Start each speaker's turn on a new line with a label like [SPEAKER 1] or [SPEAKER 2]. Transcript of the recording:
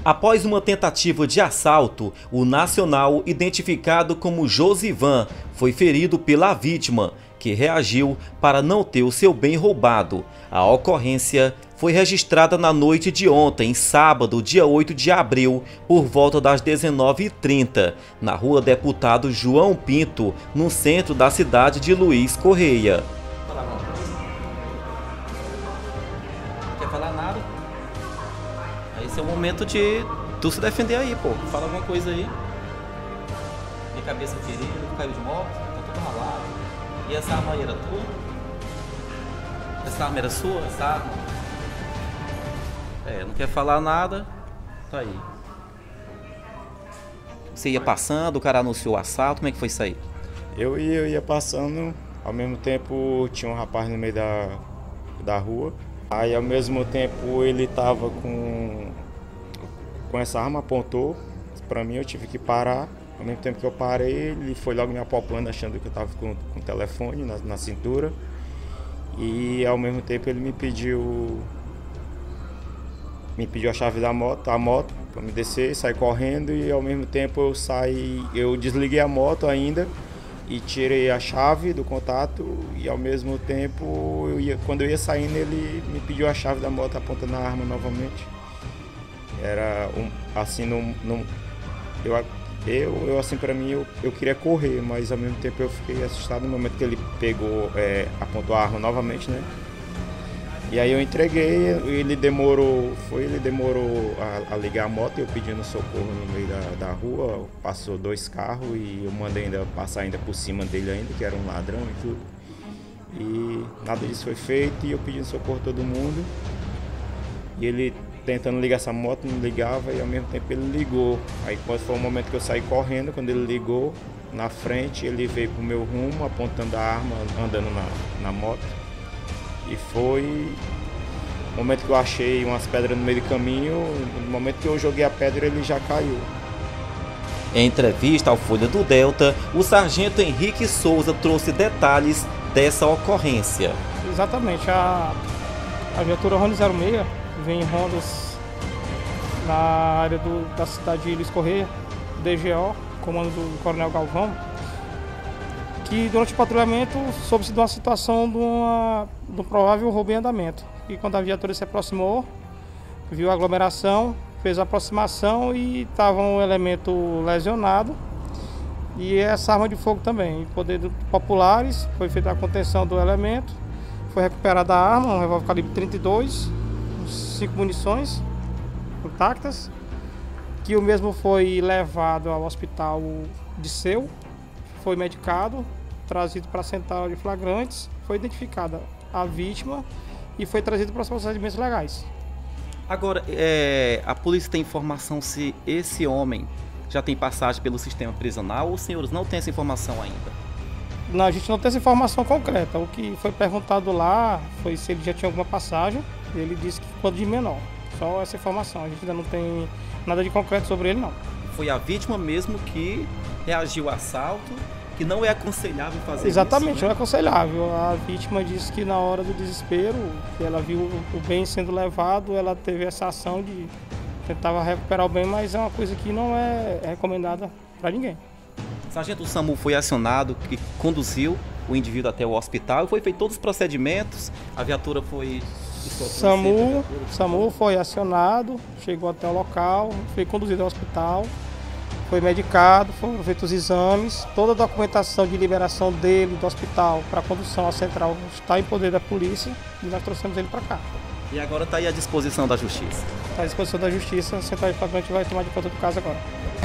[SPEAKER 1] Após uma tentativa de assalto, o nacional, identificado como Josivan, foi ferido pela vítima, que reagiu para não ter o seu bem roubado. A ocorrência foi registrada na noite de ontem, sábado, dia 8 de abril, por volta das 19h30, na rua Deputado João Pinto, no centro da cidade de Luiz Correia.
[SPEAKER 2] Não quer falar nada? Esse é o momento de tu se defender aí, pô. Fala alguma coisa aí. Minha cabeça ferida, tu caiu de moto, tá tudo ralado. E essa arma aí era tua? Essa arma era sua? Essa arma? Não quer falar nada. Tá aí. Você ia passando, o cara anunciou o assalto, como é que foi isso aí?
[SPEAKER 3] Eu ia passando, ao mesmo tempo tinha um rapaz no meio da rua. Aí ao mesmo tempo ele tava com essa arma, apontou pra mim, eu tive que parar. Ao mesmo tempo que eu parei, ele foi logo me apalpando, achando que eu tava com o telefone na cintura. E ao mesmo tempo ele me pediu a chave da moto, para me descer, sair correndo, e ao mesmo tempo eu desliguei a moto ainda e tirei a chave do contato, e ao mesmo tempo quando eu ia saindo ele me pediu a chave da moto apontando a arma novamente. Era assim, eu assim, para mim eu queria correr, mas ao mesmo tempo eu fiquei assustado no momento que ele pegou, apontou a arma novamente, né? E aí eu entreguei, ele demorou a ligar a moto, eu pedindo socorro no meio da rua, passou 2 carros e eu mandei ainda passar ainda por cima dele ainda, que era um ladrão e tudo. E nada disso foi feito e eu pedindo socorro a todo mundo. E ele tentando ligar essa moto, não ligava, e ao mesmo tempo ele ligou. Aí quando foi o momento que eu saí correndo, quando ele ligou, na frente ele veio pro meu rumo, apontando a arma, andando na moto. E foi o momento que eu achei umas pedras no meio do caminho, no momento que eu joguei a pedra ele já caiu.
[SPEAKER 1] Em entrevista ao Folha do Delta, o sargento Henrique Souza trouxe detalhes dessa ocorrência.
[SPEAKER 4] Exatamente, a viatura Rony 06 vem em rondas na área da cidade de Luiz Correia, DGO, comando do Coronel Galvão, que durante o patrulhamento soube-se de uma situação do provável roubo em andamento. E quando a viatura se aproximou, viu a aglomeração, fez a aproximação e estava um elemento lesionado e essa arma de fogo também. Em poder dos populares, foi feita a contenção do elemento, foi recuperada a arma, um revólver calibre 32, 5 munições intactas, que o mesmo foi levado ao hospital de Seu, foi medicado, trazido para a central de flagrantes, foi identificada a vítima e foi trazido para os procedimentos legais.
[SPEAKER 2] Agora, a polícia tem informação se esse homem já tem passagem pelo sistema prisional ou os senhores não têm essa informação ainda?
[SPEAKER 4] Não, a gente não tem essa informação concreta. O que foi perguntado lá foi se ele já tinha alguma passagem. Ele disse que ficou de menor. Só essa informação. A gente ainda não tem nada de concreto sobre ele, não.
[SPEAKER 2] Foi a vítima mesmo que reagiu ao assalto, que não é aconselhável fazer
[SPEAKER 4] Exatamente,
[SPEAKER 2] isso, né?
[SPEAKER 4] Não é aconselhável. A vítima disse que na hora do desespero, que ela viu o bem sendo levado, ela teve essa ação de tentar recuperar o bem, mas é uma coisa que não é recomendada para ninguém.
[SPEAKER 2] Sargento, o SAMU foi acionado e conduziu o indivíduo até o hospital, foi feito todos os procedimentos, a viatura foi...
[SPEAKER 4] SAMU foi acionado, chegou até o local, foi conduzido ao hospital, foi medicado, foram feitos os exames, toda a documentação de liberação dele do hospital para a condução à central está em poder da polícia e nós trouxemos ele para cá.
[SPEAKER 2] E agora está aí à disposição da Justiça?
[SPEAKER 4] Está à disposição da Justiça, a central de flagrante vai tomar de conta do caso agora.